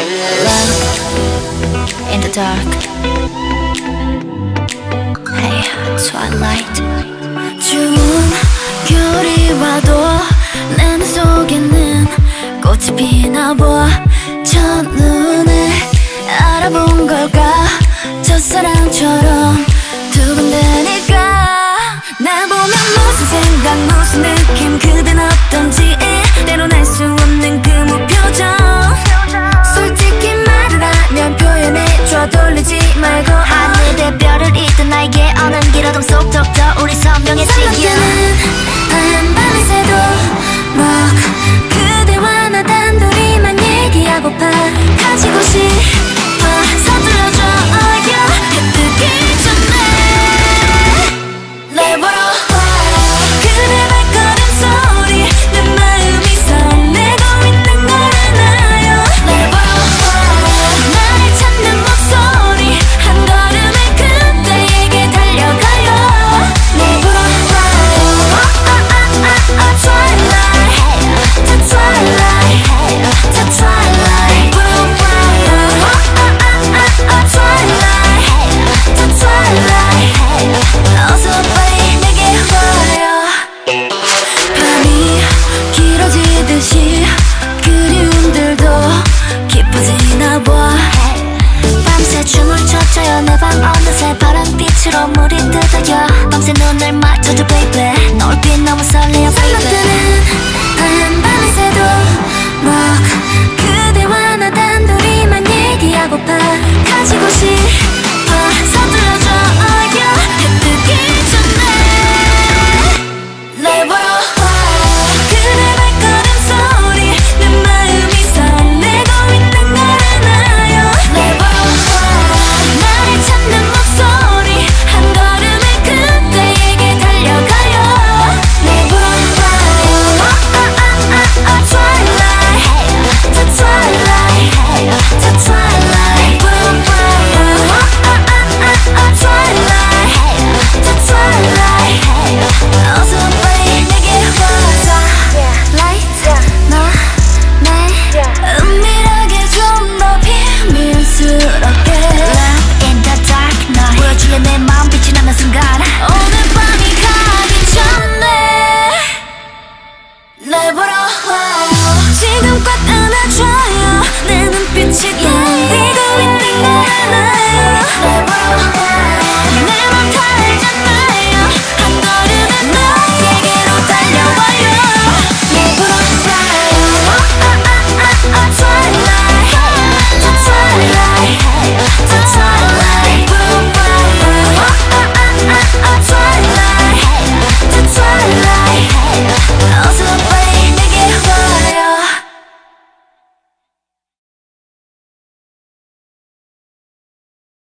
in the dark. Hey, twilight. 추운 겨울이 와도 내 눈 속에는 꽃이 피나 봐. 첫눈에 알아본 걸까? 첫사랑처럼 두근대니까. 날 보면 무슨 생각 무슨 느낌 그댄 어떤지 때론 알 수 없는 그 무표정. 솔직히 말을 하면 표현해줘. 돌리지 말고 하늘에 별을 잇던 나에게 어는 길 어둠 속 덕더 우리 선명해지기야. 하얀 밤을 새도록 그대와 나 단둘이만 얘기하고파. 가지고 싶어 서둘러줘 해 뜨기 전에. 날 보러 와. 그대 발걸음 소리 내 마음이 설레고 있는 걸 알아요. 날 보러 와. 나를 찾는 목소리 한 걸음에 그대에게 달려가요. 날 보러 와. Twilight, the twilight, the twilight. Twilight, the twilight. 어서 빨리 내게 와요. 밤이 길어지듯이 그리움들도 깊어지나 봐. 밤새 춤을 췄어요. 내 방 어느새 파란빛으로 물이 뜯어져. 밤새 눈을 맞춰줘 baby. 너울빛 너무 설레요 baby. 하얀 밤을 새도록 그대와 나 단둘이만 얘기하고파. 가지고 싶어 서둘러줘 해 뜨기 전에. 날 보러 와. 그대 발걸음 소리 내 마음이 설레고 있는 걸 알아요. 날 보러 와. 나를 찾는 목소리 한 걸음에 그대에게 달려가요. 날 보러 와. Twilight, the twilight, the twilight. Twilight, the twilight. 어서 빨리 내게 와. Light, 너 은밀하게 좀 더 비밀스럽게. Love in the dark night. 보여줄래 내 마음 빛이 나는 순간. 오늘 밤이 가기 전에. 날 보러 와요. 지금 꽉 안아줘요. 내 눈빛이